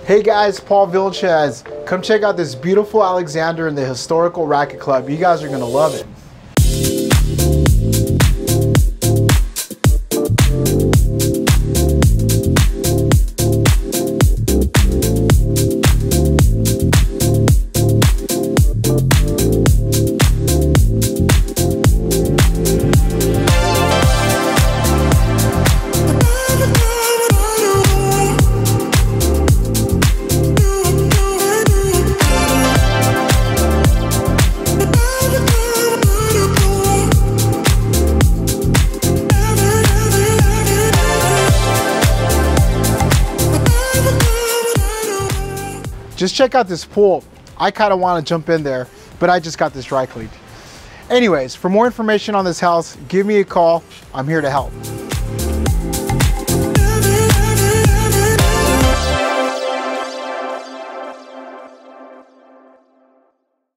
Hey guys, Paul Vilches. Come check out this beautiful Alexander in the Historical Racket Club. You guys are gonna love it. Just check out this pool. I kind of want to jump in there, but I just got this dry cleaned. Anyways, for more information on this house, give me a call. I'm here to help.